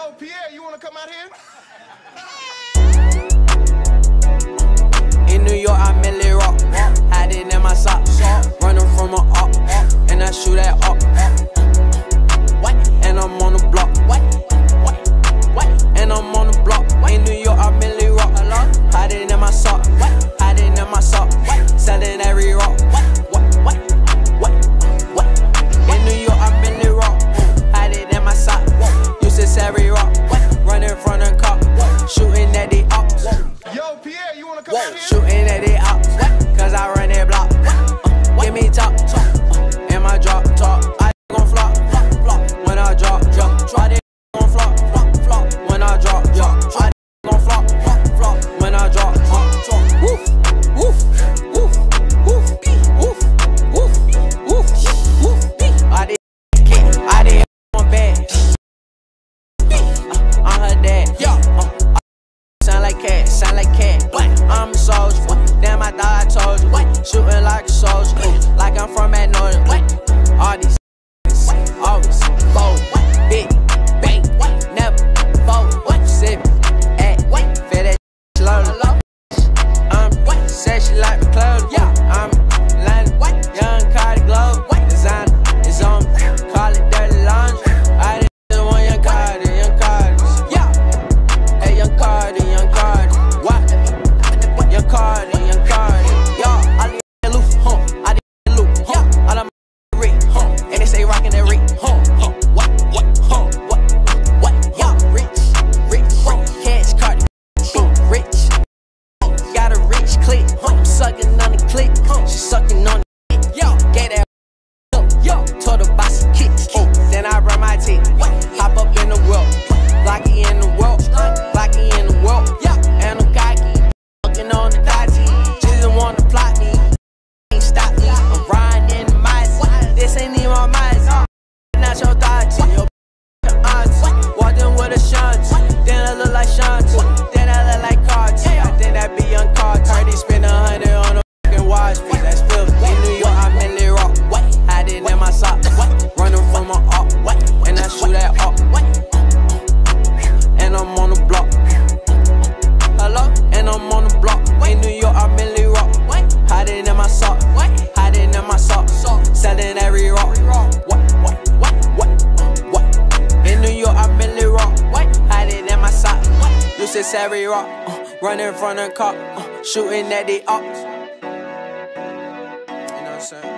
Yo, Pierre, you wanna come out here? In New York, I mainly rock. Hiding in my socks. Running from a up. And I shoot at up. And I'm on the block. And I'm on the block. In New York, I mainly rock. Hiding in my sock. Hiding in my sock. Selling every rock. In New York, I mainly rock. Hiding in my sock. Used to sell every rock. Running from the cop. Shooting at the ops. Yo, Pierre, you wanna come out here? Shooting at the ops. Cause I run that block. Give me top. In my drop top. I gon' flop. When I drop. I did gon' flop. When I drop. I gon' flop. When I drop. Woof, woof, woof, woof, woof, woof, woof, woof. I did kick. I did one bad. I'm her dad. Sound like cat, sound like cat. I'm a soldier. Damn, I thought I told you. Shooting like a soldier. Like I'm from Magnolia. All these always fold. Big bang, never fold. Sip at feel that slowly. Said she like my clothes. I'm London, young Carti glow. Designer is on me. Call it dirty laundry. I didn't want young Carti, young Carti. Hey, young Carti, young Carti. What? Young Carti, young Carti. Yo, I leave that loop, I did that loop, I done my rig, and they say rockin' that rig, what? Yo, rich, cash Carti, rich. Got a rich click, sucking on the click, she sucking on the dick. Yo, get that told her buy some kicks. Then I run my teeth, hop up in the world, Blocky in the world, Blocky in the world. And I'm cocky, fucking on the dodgy. She just wanna plot me, ain't stop me. I'm riding in the mice, this ain't even my mice. Not your dodgy, your auntie. Walked in with a shanty, then I look like shanty, then I look like Carti. I think that be young Carti. Spend 100 on a fucking watch fee, that's filthy. In New York, I mainly rock. Hiding in my socks, running from my up, and I shoot at up. And I'm on the block. Hello? And I'm on the block. In New York, I mainly rock. Hiding in my sock. Hiding in my sock. Selling every rock. In New York, I mainly rock. Hiding in my sock. Used to sell every rock. Running from the cop. Shooting at the ops. You know what I'm saying?